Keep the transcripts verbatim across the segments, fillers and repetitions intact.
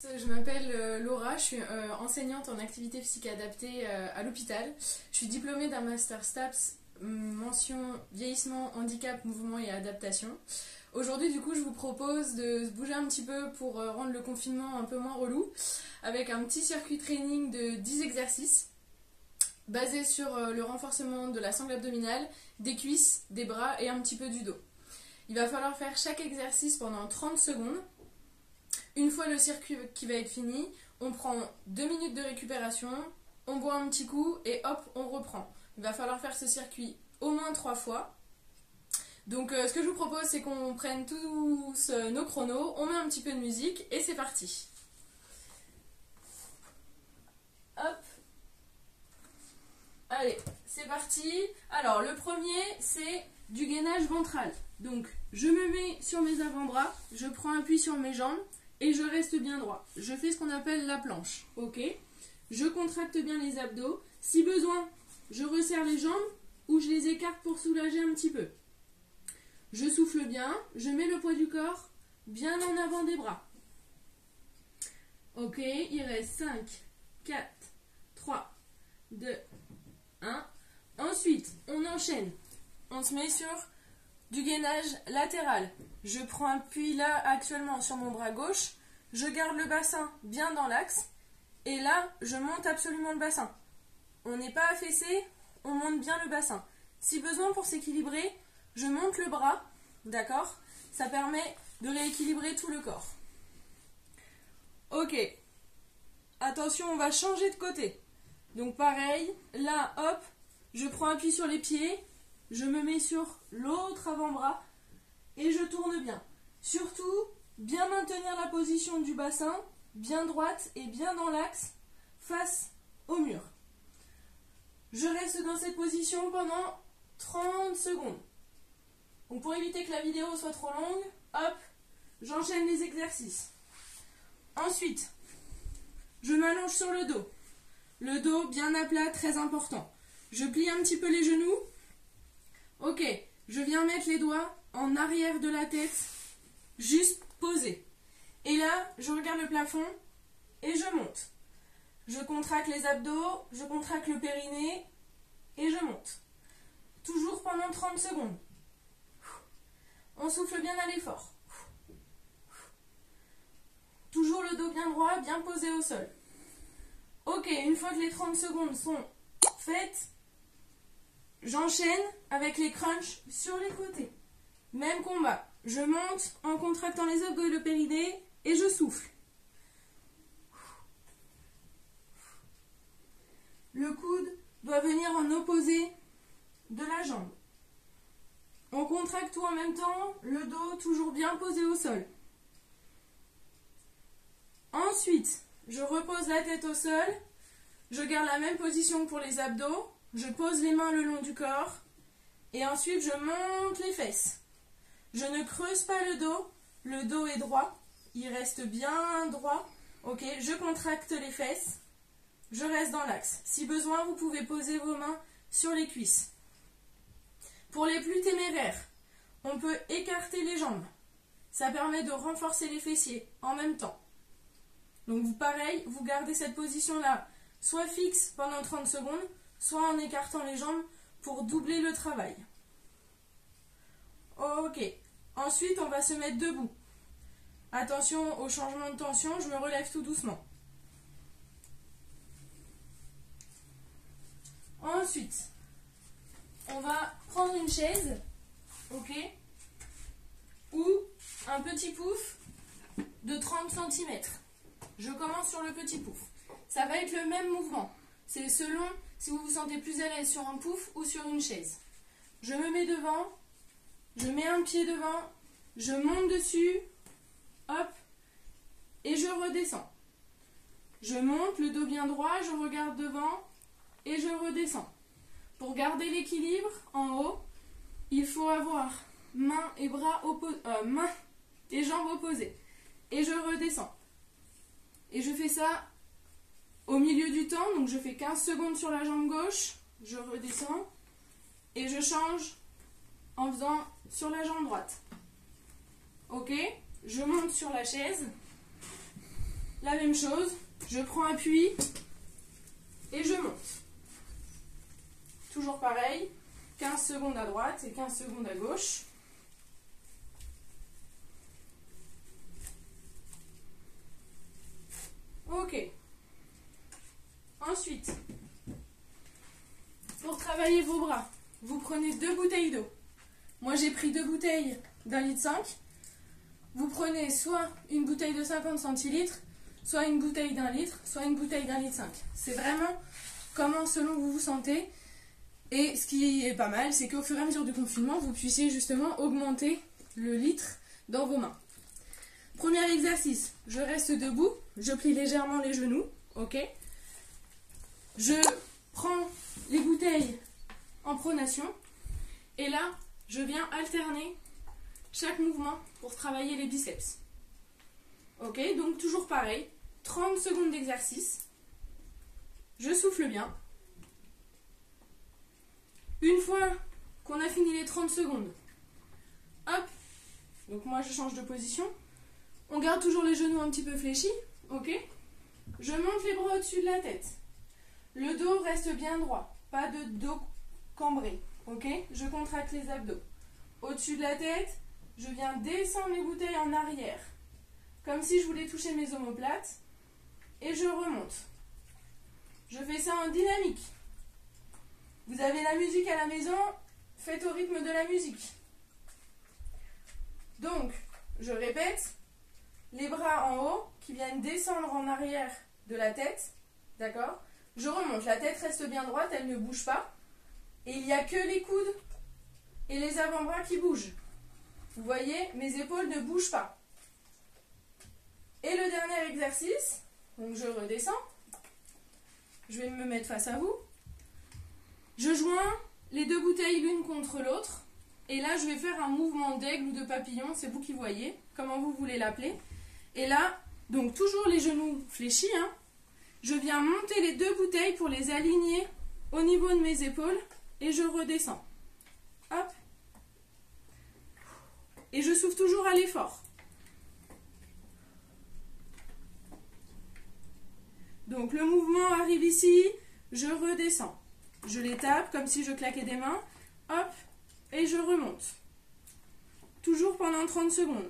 Je m'appelle euh, Laura, je suis euh, enseignante en activité physique adaptée euh, à l'hôpital. Je suis diplômée d'un master STAPS, mention vieillissement, handicap, mouvement et adaptation. Aujourd'hui, du coup, je vous propose de se bouger un petit peu pour euh, rendre le confinement un peu moins relou, avec un petit circuit training de dix exercices, basé sur euh, le renforcement de la sangle abdominale, des cuisses, des bras et un petit peu du dos. Il va falloir faire chaque exercice pendant trente secondes. Une fois le circuit qui va être fini, on prend deux minutes de récupération, on boit un petit coup et hop, on reprend. Il va falloir faire ce circuit au moins trois fois. Donc euh, ce que je vous propose, c'est qu'on prenne tous euh, nos chronos, on met un petit peu de musique et c'est parti. Hop. Allez, c'est parti. Alors le premier, c'est du gainage ventral. Donc je me mets sur mes avant-bras, je prends appui sur mes jambes et je reste bien droit. Je fais ce qu'on appelle la planche. Ok. Je contracte bien les abdos. Si besoin, je resserre les jambes ou je les écarte pour soulager un petit peu. Je souffle bien, je mets le poids du corps bien en avant des bras. Ok, il reste cinq, quatre, trois, deux, un. Ensuite, on enchaîne. On se met sur du gainage latéral. Je prends appui là actuellement sur mon bras gauche. Je garde le bassin bien dans l'axe. Et là, je monte absolument le bassin. On n'est pas affaissé, on monte bien le bassin. Si besoin pour s'équilibrer, je monte le bras. D'accord? Ça permet de rééquilibrer tout le corps. Ok. Attention, on va changer de côté. Donc pareil, là, hop, je prends appui sur les pieds. Je me mets sur l'autre avant-bras et je tourne bien. Surtout, bien maintenir la position du bassin, bien droite et bien dans l'axe, face au mur. Je reste dans cette position pendant trente secondes. Donc pour éviter que la vidéo soit trop longue, hop, j'enchaîne les exercices. Ensuite, je m'allonge sur le dos. Le dos bien à plat, très important. Je plie un petit peu les genoux. Ok, je viens mettre les doigts en arrière de la tête, juste posés. Et là, je regarde le plafond et je monte. Je contracte les abdos, je contracte le périnée et je monte. Toujours pendant trente secondes. On souffle bien à l'effort. Toujours le dos bien droit, bien posé au sol. Ok, une fois que les trente secondes sont faites, j'enchaîne avec les crunchs sur les côtés. Même combat. Je monte en contractant les abdos et le périnée et je souffle. Le coude doit venir en opposé de la jambe. On contracte tout en même temps, le dos toujours bien posé au sol. Ensuite, je repose la tête au sol. Je garde la même position pour les abdos. Je pose les mains le long du corps. Et ensuite, je monte les fesses. Je ne creuse pas le dos. Le dos est droit. Il reste bien droit. Ok, je contracte les fesses. Je reste dans l'axe. Si besoin, vous pouvez poser vos mains sur les cuisses. Pour les plus téméraires, on peut écarter les jambes. Ça permet de renforcer les fessiers en même temps. Donc vous, pareil, vous gardez cette position-là, soit fixe pendant trente secondes, soit en écartant les jambes pour doubler le travail. Ok. Ensuite, on va se mettre debout. Attention au changement de tension, je me relève tout doucement. Ensuite, on va prendre une chaise, ok, ou un petit pouf de trente centimètres. Je commence sur le petit pouf. Ça va être le même mouvement. C'est selon si vous vous sentez plus à l'aise sur un pouf ou sur une chaise. Je me mets devant, je mets un pied devant, je monte dessus, hop, et je redescends. Je monte, le dos bien droit, je regarde devant et je redescends. Pour garder l'équilibre en haut, il faut avoir mains et bras opposés, euh, mains et jambes opposées. Et je redescends. Et je fais ça au milieu du temps, donc je fais quinze secondes sur la jambe gauche, je redescends et je change en faisant sur la jambe droite. Ok, je monte sur la chaise, la la même chose, je prends appui et je monte. Toujours pareil, quinze secondes à droite et quinze secondes à gauche. Ok. Ensuite, pour travailler vos bras, vous prenez deux bouteilles d'eau. Moi j'ai pris deux bouteilles d'un litre cinq. Vous prenez soit une bouteille de cinquante centilitres, soit une bouteille d'un litre, soit une bouteille d'un litre cinq. C'est vraiment comment selon vous vous sentez. Et ce qui est pas mal, c'est qu'au fur et à mesure du confinement, vous puissiez justement augmenter le litre dans vos mains. Premier exercice, je reste debout, je plie légèrement les genoux, ok. Je prends les bouteilles en pronation et là, je viens alterner chaque mouvement pour travailler les biceps. Ok, donc toujours pareil, trente secondes d'exercice. Je souffle bien. Une fois qu'on a fini les trente secondes, hop, donc moi je change de position. On garde toujours les genoux un petit peu fléchis, ok. Je monte les bras au-dessus de la tête. Le dos reste bien droit, pas de dos cambré, ok. Je contracte les abdos. Au-dessus de la tête, je viens descendre les bouteilles en arrière, comme si je voulais toucher mes omoplates, et je remonte. Je fais ça en dynamique. Vous avez la musique à la maison, faites au rythme de la musique. Donc, je répète, les bras en haut qui viennent descendre en arrière de la tête, d'accord? Je remonte, la tête reste bien droite, elle ne bouge pas. Et il n'y a que les coudes et les avant-bras qui bougent. Vous voyez, mes épaules ne bougent pas. Et le dernier exercice, donc je redescends. Je vais me mettre face à vous. Je joins les deux bouteilles l'une contre l'autre. Et là, je vais faire un mouvement d'aigle ou de papillon, c'est vous qui voyez, comment vous voulez l'appeler. Et là, donc toujours les genoux fléchis, hein, je viens monter les deux bouteilles pour les aligner au niveau de mes épaules et je redescends. Hop. Et je souffle toujours à l'effort. Donc le mouvement arrive ici, je redescends. Je les tape comme si je claquais des mains, hop, et je remonte. Toujours pendant trente secondes.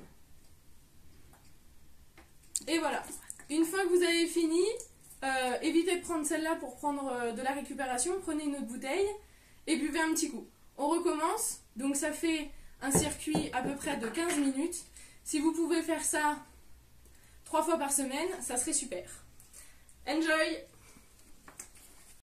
Et voilà. Une fois que vous avez fini, euh, évitez de prendre celle-là pour prendre euh, de la récupération. Prenez une autre bouteille et buvez un petit coup. On recommence. Donc ça fait un circuit à peu près de quinze minutes. Si vous pouvez faire ça trois fois par semaine, ça serait super. Enjoy!